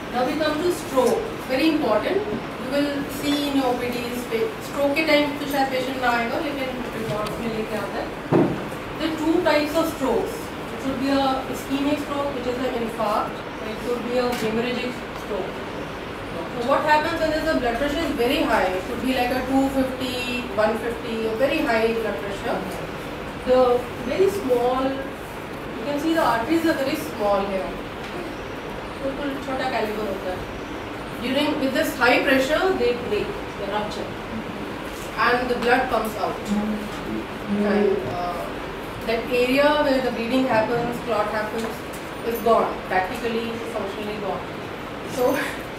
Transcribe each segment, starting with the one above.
Now we come to stroke. Very important. You will see in your OPDs. Stroke के time तो शायद patient ना आएगा, लेकिन रिपोर्ट्स में लेके आता है. There are two types of strokes. It could be a ischemic stroke, which is an infarct. It could be a hemorrhagic stroke. So what happens when the blood pressure is very high? It could be like a 250, 150, a very high blood pressure. The very small, you can see the arteries are very small here. बिल्कुल छोटा calibre होता है. During with this high pressure, they break, they rupture, and the blood comes out. And that area where the bleeding happens, clot happens, is gone, practically, functionally gone. So,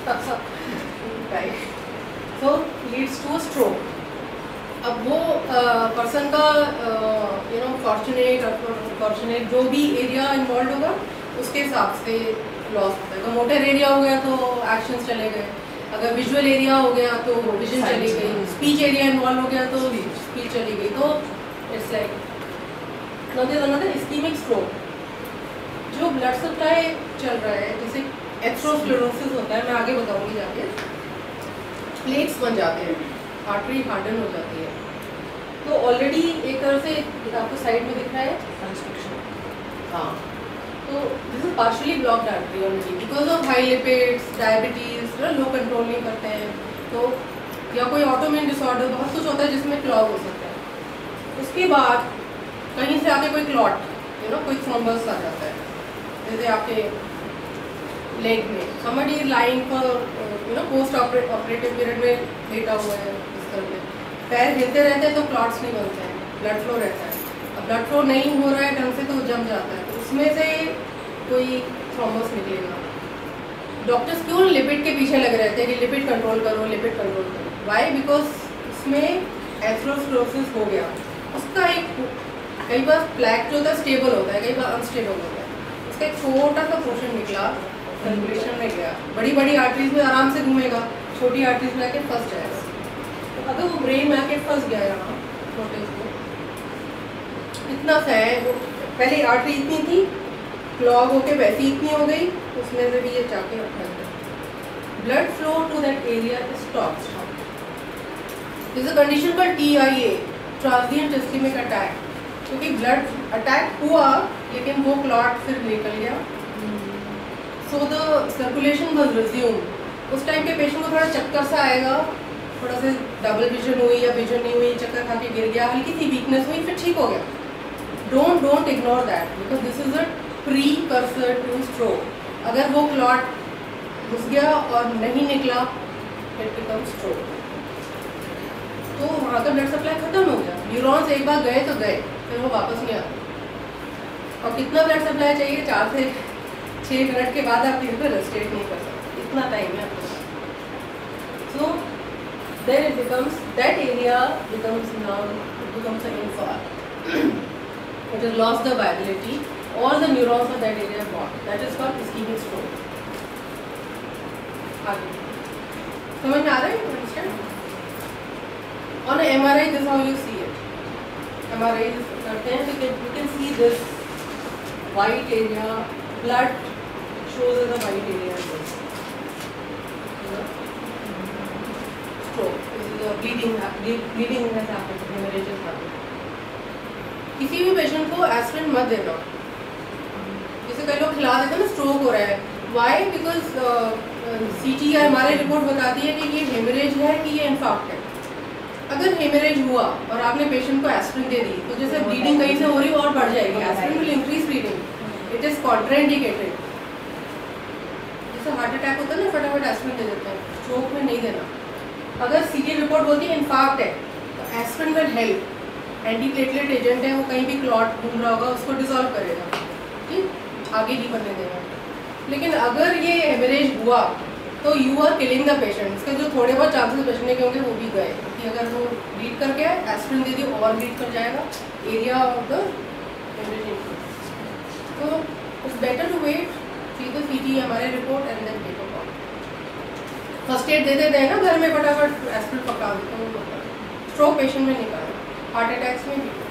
right. So leads to a stroke. अब वो person का fortunate और unfortunate जो भी area involve होगा उसके हिसाब से लॉस होता है. अगर मोटर एरिया हो गया तो एक्शंस चले गए, अगर विजुअल एरिया हो गया तो विजन चली गई, स्पीच एरिया इन्वॉल्व हो गया तो स्पीच चली गई. तो it's like another ischaemic stroke. जो ब्लड सप्लाई चल रहा है, जैसे एथेरोस्क्लेरोसिस होता है, मैं आगे बताऊंगी जाके, प्लेट्स बन जाते हैं, आर्टरी हार्डन हो जाती है. तो ऑलरेडी एक तरह से आपको साइड में दिख रहा है कंस्ट्रक्शन. हाँ, तो this is partially blocked artery already because of high lipids, diabetes, लोग कंट्रोल नहीं करते हैं. तो या कोई ऑटोइम्यून डिसऑर्डर, बहुत कुछ होता है जिसमें क्लॉग हो सकता है. उसके बाद कहीं से आके कोई क्लॉट, कोई थ्रोम्बस आ जाता है, जैसे आपके लेग में समबडी लाइंग पर पोस्ट ऑपरेटिव पीरियड में लेटा हुआ है, इस तरह में पैर हिलते रहते हैं तो क्लॉट्स नहीं बनते हैं, ब्लड फ्लो रहता है. अब ब्लड फ्लो नहीं हो रहा है ढंग से तो जम जाता है, तो उसमें से कोई थ्रोम्बस निकलेगा. डॉक्टर्स क्यों लिपिड के पीछे लगे रहते हैं कि लिपिड कंट्रोल करो, लिपिड कंट्रोल करो. वाई? बिकॉज उसमें एथेरोस्क्लेरोसिस हो गया. उसका एक कई बार प्लैक जो होता है स्टेबल होता है, कई बार अनस्टेबल होता है. उसका एक छोटा सा पोर्शन निकला, सर्कुलेशन में गया, बड़ी बड़ी आर्टरीज में आराम से घूमेगा, छोटी आर्टरीज में आके फंस जाएगा. तो अगर वो ब्रेन में आके फंस गया यहाँ छोटे को, इतना सा है, वो पहले आर्टरी इतनी थी, क्लॉग होके वैसी इतनी हो गई, उसमें से भी ये जाके फंस गया. Blood flow to that area stops. This is a condition called TIA, transient ischaemic attack. क्योंकि ब्लड अटैक हुआ लेकिन वो क्लॉट फिर निकल गया. So the circulation was resume. उस टाइम पे पेशेंट को थोड़ा चक्कर सा आएगा, थोड़ा सा डबल विजन हुई या विजन नहीं हुई, चक्कर खा के गिर गया, हल्की सी वीकनेस हुई, फिर ठीक हो गया. Don't ignore that because this is a precursor to stroke. अगर वो क्लॉट घुस गया और नहीं निकला, इट बिकम्स स्ट्रोक. तो वहाँ का ब्लड सप्लाई खत्म हो गया. न्यूरॉन्स एक बार गए तो गए, फिर वो वापस नहीं आते. और कितना ब्लड सप्लाई चाहिए? 4 से 6 मिनट के बाद आप किसी को रेस्ट्रेट नहीं कर सकते, इतना टाइम है आपके पास. सो then it becomes, that area becomes now, it becomes an infarct. It has lost the viability, all the neurons of that area are gone. That is called ischemic stroke. आगे समझ में आ रहा है? Understand? On a MRI, this is how you see it. MRI करते हैं तो you can see this white area, blood shows as a white area. Bleeding has happened, hemorrhage has happened. किसी भी पेशेंट को एस्पिरिन मत देना. जैसे कई लोग खिला देते हैं ना, स्ट्रोक हो रहा है. वाई? बिकॉज CT या हमारी रिपोर्ट बताती है कि ये हेमरेज है कि ये इन्फार्क्ट है. अगर हेमरेज हुआ और आपने पेशेंट को एस्पिरिन दे दी तो जैसे ब्लीडिंग कहीं से हो रही है और बढ़ जाएगी. Aspirin will increase bleeding. It is contraindicated. जैसे हार्ट अटैक होता है ना, फटाफट एस्पिरिन दे देते हैं, स्ट्रोक में नहीं देना. अगर CT रिपोर्ट बोलती है इन्फार्क्ट है तो aspirin will help. Antiplatelet agent है, वो कहीं भी क्लॉट घूम रहा होगा उसको डिसॉल्व करेगा, ठीक, आगे नहीं बनने देगा. लेकिन अगर ये हेमरेज हुआ तो you are killing the patient. इसके जो थोड़े बहुत चांसेस बचने के होंगे वो भी गए, क्योंकि अगर वो ब्लीड करके एस्पिरिन दे दी और ब्लीड कर जाएगा, एरिया ऑफ द हेमरेज. तो it's better to wait, see the CT हमारे report and then take a call. First aid दे देते हैं ना घर में, फटाफट एस्पिरिन पका देते हैं. स्ट्रोक पेशेंट में नहीं करना, हार्ट अटैक्स में भी.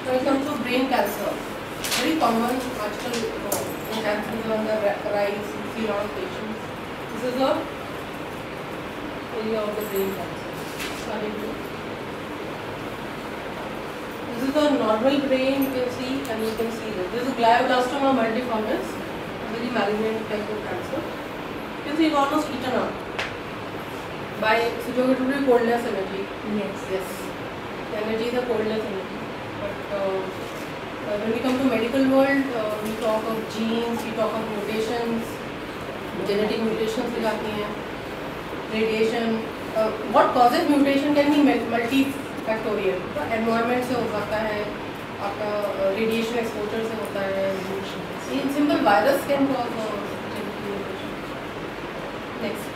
When it comes to brain cancer, very common आजकल cancer is on the rise. You see a lot of patients. This is the area of the brain cancer. This is the normal brain, you can see, and you can see this. This is glioblastoma multiformis, a very malignant type of cancer. You can see it's almost eaten up by physiological coldness energy. Yes. The energy is a coldness energy. But when we come to medical world, we talk of genes, we talk of mutations, genetic mutations दिखाती हैं, radiation. What causes mutation can be multifactorial. तो environment से हो सकता है, आपका radiation exposure से होता है. In simple virus can cause genetic mutation. Next.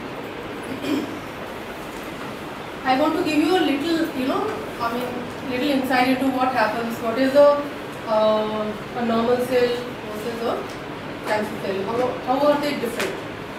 I want to give you a little, little insight into what happens. What is a normal cell versus a cancer cell? How are they different?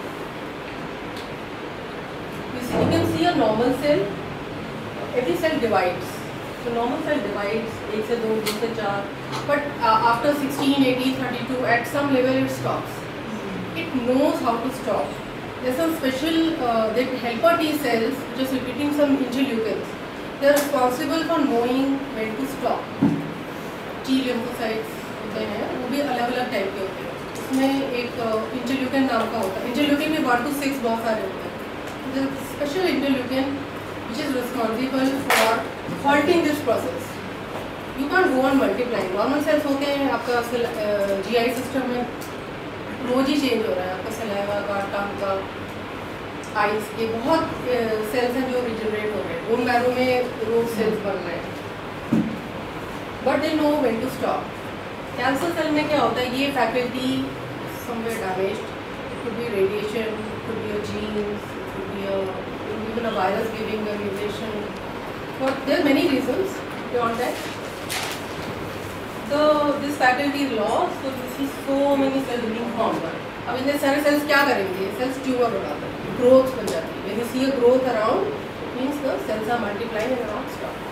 You can see a normal cell. Every cell divides. So normal cell divides. 1 से 2, 2 से 4. But after 16, 18, 32, at some level it stops. It knows how to stop. There's some special helper T cells which are secreting some interleukins. They are responsible for knowing when to stop. T lymphocytes होते हैं, वो भी अलग-अलग type के होते हैं. उसमें एक interleukin नाम का होता है. Interleukin में 1 to 6 बहुत सारे होते हैं. There's a special interleukin which is responsible for halting this process. You can't go on multiplying. Normal cells होते हैं आपका GI system में रोज ही चेंज हो रहा है. आपका सलाइवा का, टंग का, आइस के बहुत सेल्स हैं जो रिजनरेट हो रहे हैं. बोन मैरो में रोज सेल्स बन रहे हैं. But they know when to stop. Cancer cell में क्या होता है, ये faculty somewhere damaged. It could be radiation, it could be a genes, it could be even a virus giving a mutation. But there are many reasons beyond that. So this faculty is lost. So we see so many cells being formed. अब इतने सारे cells क्या करेंगे? Cells tumor बनाते हैं, growth बन जाती है. When you see a growth around, it means the cells are multiplying and not stop.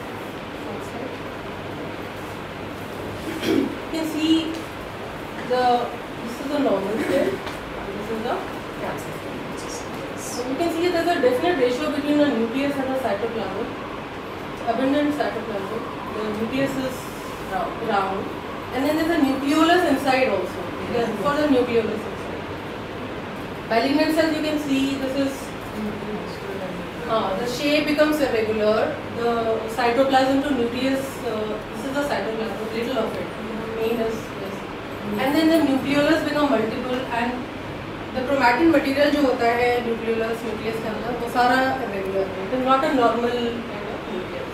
You can see this is the normal cell, and this is the cancer cell. So you can see there is a definite ratio between a nucleus and a cytoplasm. Abundant cytoplasm. The nucleus is round, and then there is a nucleolus inside also. For the nucleolus inside. Malignant cells, you can see this is the shape becomes irregular. The cytoplasm to nucleus, this is the cytoplasm, little of it. Main is this, and then the nucleolus become multiple, and the chromatin material जो होता है nucleolus के अंदर वो सारा irregular है. It is not a normal kind of nucleus.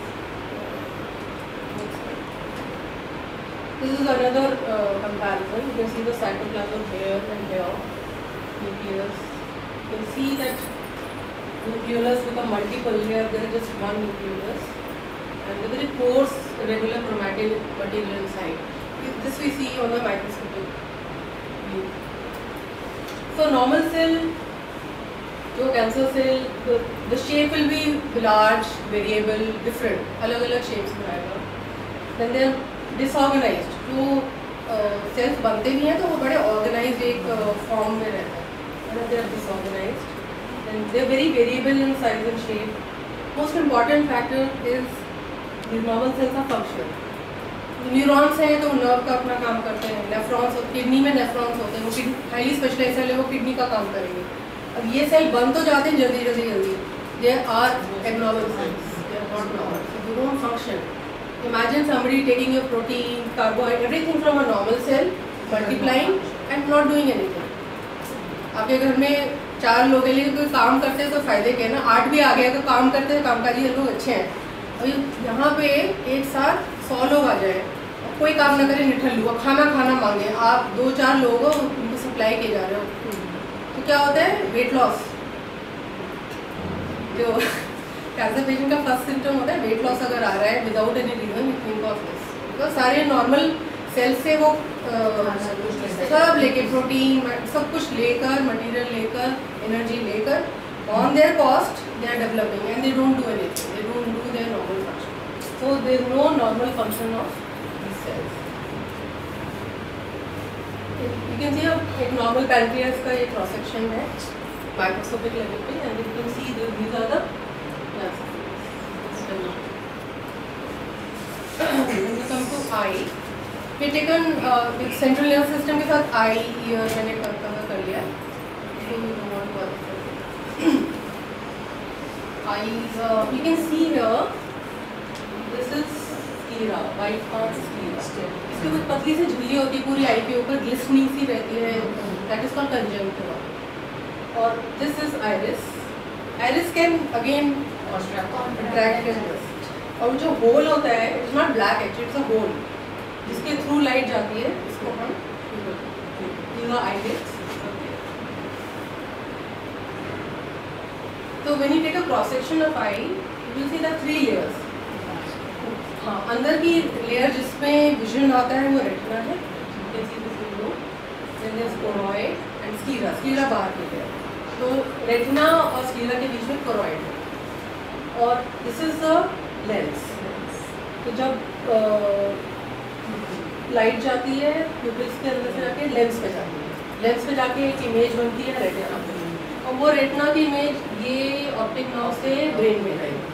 This is another comparison. You can see the cytoplasm here and here. Nucleus. You can see that nucleolus become multiple here. There is just one nucleolus, and there is coarse irregular chromatin material inside. This we see on the microscopic view. So normal cell, जो cancer cell, the shape will be large, variable, different, अलग-अलग shapes में आएगा. Then they are disorganized. जो cells बनते भी हैं तो वो बड़े organized एक form में रहते हैं. And they are disorganized. Then they are very variable in size and shape. Most important factor is these normal cells are functional. Neurons हैं तो नर्व का अपना काम करते हैं. नेफ्रॉन्स, किडनी में नेफ्रॉन्स होते हैं, वो हाईली स्पेशलाइज्ड सेल है, वो किडनी का काम करेंगे. अब ये सेल बन तो जाते हैं जल्दी. They are abnormal cells, they are not normal, so they don't function. Imagine somebody taking your protein, carbohydrate, everything from a normal cell, multiplying and not doing anything. आपके घर में 4 लोग हैं लेकिन कोई काम करते हैं तो फायदे के ना. 8 भी आ गया तो काम करते हैं, कामकाजी लोग अच्छे हैं. और यहाँ पे एक साथ 100 लोग आ जाए, कोई काम ना करे, निठल्लू, खाना मांगे, आप 2-4 लोग हो, उनको सप्लाई किए जा रहे हो, तो क्या होता है? Weight loss. जो कैंसर पेशेंट का फर्स्ट सिम्टम होता है वेट लॉस. अगर आ रहा है without any reason, you think of this. तो सारे नॉर्मल सेल्स से वो सब लेके, प्रोटीन सब कुछ लेकर, मटेरियल लेकर, एनर्जी लेकर, on their cost they are developing and they don't do anything. They don't do their normal function. So there is no normal function of these cells. You can see एक normal pancreas का ये cross section है microscopic level पे, and you can see these are the nerve cells. When we come to eye, we taken central nerve system के साथ eye ear मैंने cover कर लिया. So we don't want to eyes. You can see here. This is sclera, white part sclera. इसकी कुछ पतली सी झिल्ली होती है पूरी आई के ऊपर, ग्लिस्टनिंग सी रहती है. That is called conjunctiva. और this is iris. Iris can again contract and rest. और जो होल होता है, it's not black actually, it's a hole जिसके थ्रू लाइट जाती है. इसको हम these are eyelids. So when you take a cross section of eye, you will see the 3 layers. हाँ, अंदर की लेयर जिसमें विजन आता है वो रेटिना है. You can see this below. Then there is choroid and sclera. Sclera बाहर की लेयर. तो रेटिना और स्क्लेरा के बीच में choroid है. और this is the lens. तो जब लाइट जाती है प्यूपिल्स के अंदर से जाके लेंस पे जाती है. लेंस पे जाके एक इमेज बनती है रेटिना में, और वो रेटिना की इमेज ये ऑप्टिक नर्व से ब्रेन में जाएगी.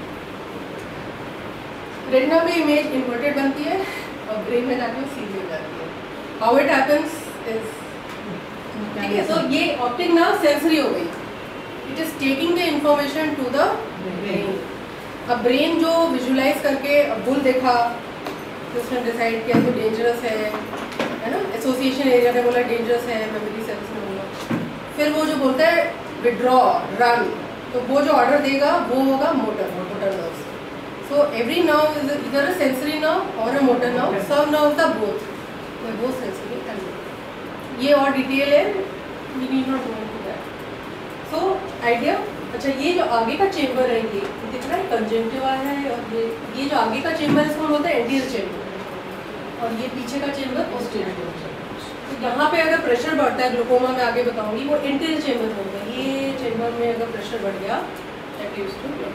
रेटिना में इमेज इन्वर्टेड बनती है और ब्रेन में जाके वो सीधी हो जाती है. हाउ इट हैपेंस इज, ठीक है. सो ये ऑप्टिक नर्व सेंसरी हो गई. It is taking the information to the brain. अब ब्रेन जो विजुलाइज करके बुल देखा तो उसने डिसाइड किया तो डेंजरस है ना. एसोसिएशन एरिया में बोला डेंजरस है, मेमोरी सेल्स में बोला. फिर वो जो बोलता है विड्रॉ, रन, तो वो जो ऑर्डर देगा वो होगा motor nerve. So every nerve is either a sensory nerve और अ मोटर नर्व. सब नर्व का बोथ सेंसरी एंड ये और डिटेल है, we need not go into that. So idea. अच्छा, ये जो आगे का चेम्बर है ये दिख रहा है कंजंक्टिवा है, और ये जो आगे का चेम्बर इसको बोलते हैं एंटीरियर चेम्बर, और ये पीछे का चेम्बर पोस्टीरियर चेम्बर. तो यहाँ पे अगर प्रेशर बढ़ता है, ग्लूकोमा में आगे बताऊंगी, वो एंटीरियर चेम्बर होगा. ये चेम्बर में अगर प्रेशर बढ़ गया दैट लीड्स टू.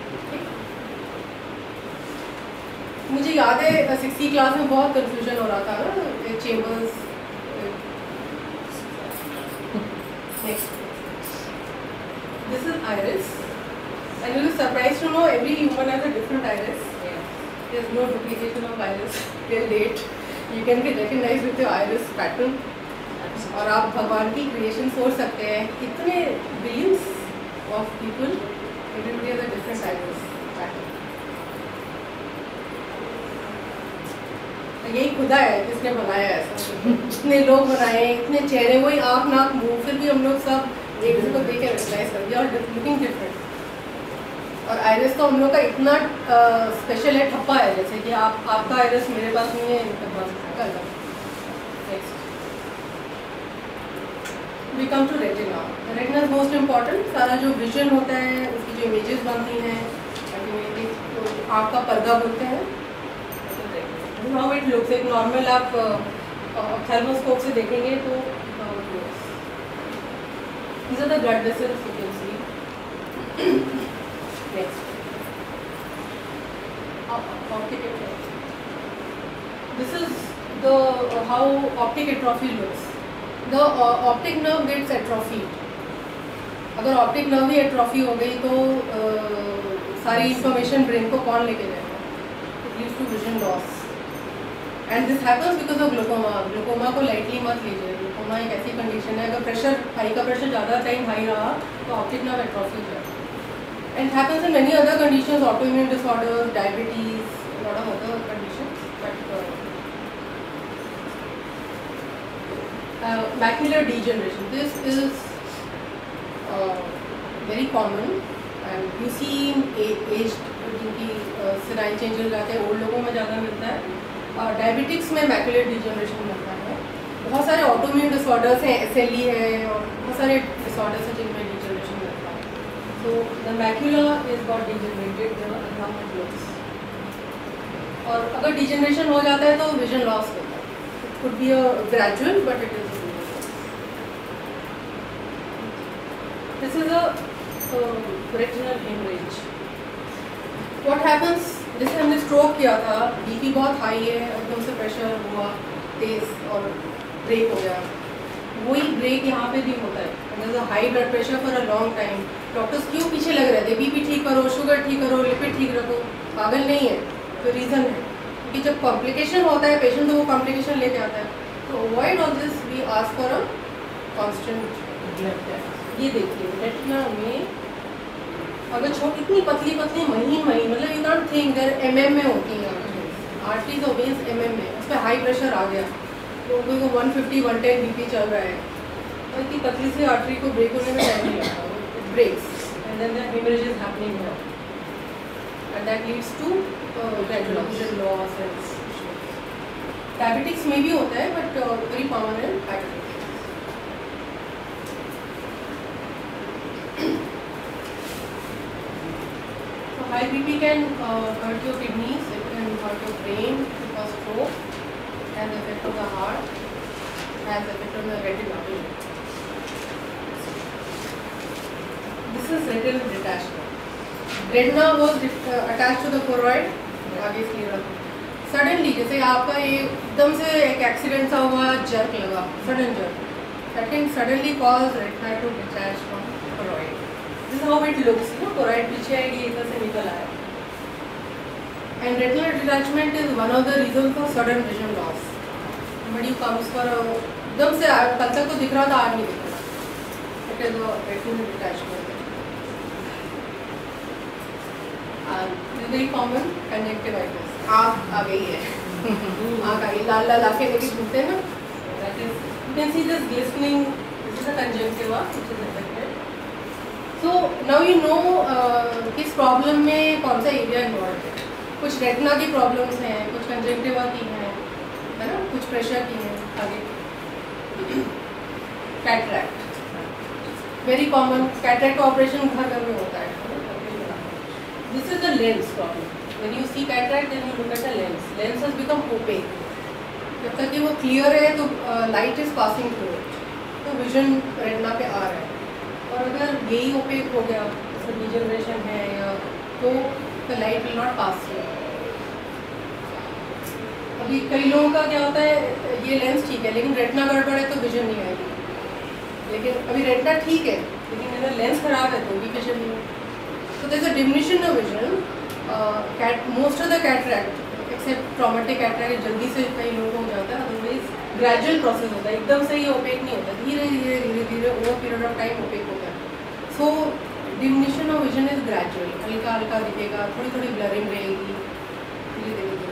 मुझे याद है 6th क्लास में बहुत कंफ्यूजन हो रहा था ना chambers. Next, this is iris, and you will be surprised to know every human has a different iris. There is no duplication of iris till date. You can be recognized with your iris pattern. और आप भगवान की creation सोच सकते हैं, कितने billions of people, everybody has a different iris pattern. यही खुदा है जिसने बनाया ऐसा. इतने लोग बनाए, इतने चेहरे, वही आँख नाक मुँह, फिर भी हम लोग सब एक दूसरे को देख के रिकग्नाइज कर दिया और लुकिंग डिफरेंट. और आइरिस तो हम लोग का इतना स्पेशल है, ठप्पा है, जैसे कि आपका आइरिस मेरे पास नहीं है, इनके पास अलग. Next we come to retina. Retina is most important. सारा जो विजन होता है उसकी जो इमेजेस बनती हैं अल्टीमेटली तो आँख का पर्दा बोलते हैं. हाउ इट लुक्स, एक नॉर्मल आप थर्मोस्कोप से देखेंगे तो these are the blood vessels you can see. Next, optic atrophy. This is the how optic atrophy looks. The optic nerve gets atrophied. अगर ऑप्टिक नर्व ही एट्रोफी हो गई तो सारी इंफॉर्मेशन ब्रेन को कौन लेके जाएगा. It leads to vision loss. And this happens because of glaucoma. Glaucoma को लाइटली मत लीजिए. ग्लूकोमा एक ऐसी कंडीशन है, अगर प्रेशर हाई का प्रेशर ज़्यादा टाइम हाई रहा तो ऑप्टिक नर्व एट्रोफी हो जाएगा. And happens in many other conditions, autoimmune disorders, diabetes, lot of other conditions. But macular degeneration, this is very common and you see in aged, जिनकी सिराइन change हो जाते हैं, old लोगों में ज़्यादा मिलता है. डायबिटिक्स में मैक्युलर डिजनरेशन मिलता है. बहुत सारे ऑटोइम्यून डिसऑर्डर्स हैं, SLE है, और बहुत सारे डिसऑर्डर्स हैं जिनमें डिजनरेशन मिलता है. So the macula is got degenerated along with looks. और अगर डिजनरेशन हो जाता है तो विजन लॉस होता है. It could be a gradual but it is. This is a retinal haemorrhage. What happens, जैसे हमने स्ट्रोक किया था, BP बहुत हाई है, एकदम से प्रेशर हुआ तेज और ब्रेक हो गया, वही ब्रेक यहाँ पे भी होता है। अगर high blood pressure for a long time, doctors क्यों पीछे लग रहे थे, बीपी ठीक करो, शुगर ठीक करो, लिपिड ठीक रखो, पागल नहीं है, तो रीज़न है कि जब कॉम्प्लिकेशन होता है पेशेंट तो वो कॉम्प्लिकेशन लेके आता है। तो avoid all this, we ask for a constant blood test. ये देखिए रेटिना में अगर छोटी इतनी पतली पतली महीन मतलब you not think there mm में होती हैं आर्टरीज और वेन्स एमएम में, उस पर हाई प्रेशर आ गया तो कोई को 150-110 बीपी चल रहा है, तो इतनी पतली सी आर्टरी को ब्रेक होने में टाइम नहीं लगता, it breaks and then the haemorrhage is happening here and that leads to gradual vision loss and diabetics में भी होता है बट वेरी कॉमन है diabetics. High BP can hurt your kidneys, it can hurt your brain, cause stroke, has effect on the heart, has effect on the retina. This is retinal detachment. Retina was attached to the choroid, आगे clear up. Suddenly जैसे आपका एकदम से एक accident सा हुआ, jerk लगा, sudden jerk, that can suddenly cause retina to detach from choroid. This is how it looks, you know, choroid पीछे आएगी, इधर से निकल आया. And retinal detachment is one of the reasons for sudden vision loss. Somebody comes for एकदम से कल तक तो दिख रहा था, आज नहीं दिख रहा. It is a retinal detachment. And this is very common conjunctivitis. आँख आ गई है, आँख आ गई, लाल लाल आँखें लेके घूमते हैं ना. That is, you can see this glistening. This is a conjunctiva which is affected. So now you know किस प्रॉब्लम में कौन सा एरिया इन्वॉल्व है. कुछ रेटिना की प्रॉब्लम्स हैं, कुछ कंजक्टिवा की हैं, है ना, कुछ प्रेशर की हैं. आगे cataract very common, cataract operation घर घर में होता है. This is the lens problem. When you see cataract then you look at the lens. Lens has become opaque. जब तक कि वो क्लियर है तो light is passing through it, तो विजन रेटिना पे आ रहा है. और अगर यही ओपेक हो गया, जैसे डिजनरेशन है या, तो the light will not pass through. अभी कई लोगों का क्या होता है, ये लेंस ठीक है लेकिन रेटिना गड़बड़ है तो विजन नहीं आएगी. लेकिन अभी रेटिना ठीक है लेकिन अगर लेंस खराब है तो भी विजन नहीं. So there is a diminution of vision. Most of the cataract except traumatic cataract जल्दी से कई लोगों को हो जाता है, अदरवाइज ग्रेजुअल प्रोसेस होता है, एकदम से ही ओपेक नहीं होता, धीरे धीरे धीरे धीरे over period of time opaque होता है. So diminution of vision is gradual, हल्का हल्का दिखेगा, थोड़ी थोड़ी ब्लरिंग रहेगी, धीरे धीरे धीरे.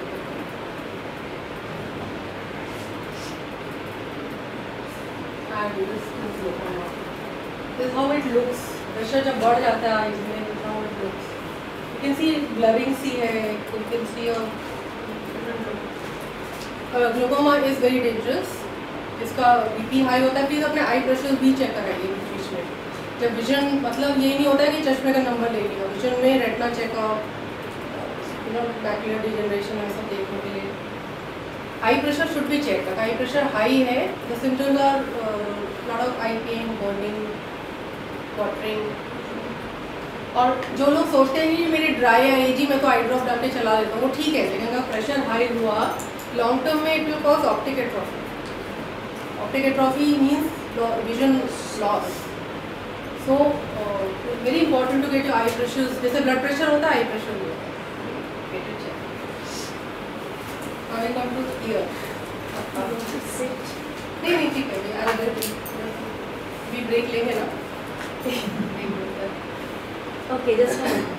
This is how it looks. Pressure जब बढ़ जाता है इसमें, this is how it looks. You can see blurring सी है, you can see a glaucoma is very dangerous. इसका बीपी हाई होता है. प्लीज़ अपने आई प्रेशर भी चेक कराइए बीच में. जब विजन, मतलब ये नहीं होता है कि चश्मे का नंबर ले लिया, विजन में retina checkup, you know, macular degeneration है सब देखने के लिए. Eye pressure should be check. Eye pressure high है, the symptoms are lot of eye pain, burning, watering. और जो लोग सोचते हैं कि मेरी ड्राई आई जी मैं तो आई ड्रॉप डाल के चला लेता हूँ, वो ठीक है, लेकिन अगर प्रेशर हाई हुआ लॉन्ग टर्म में it will cause optic atrophy. Optic atrophy means vision loss. So very important to get your eye pressure. जैसे ब्लड प्रेशर होता है आई प्रेशर भी होता है. Get it check. I come to ear. नहीं ठीक है, अभी ब्रेक लेंगे ना. Okay, this one.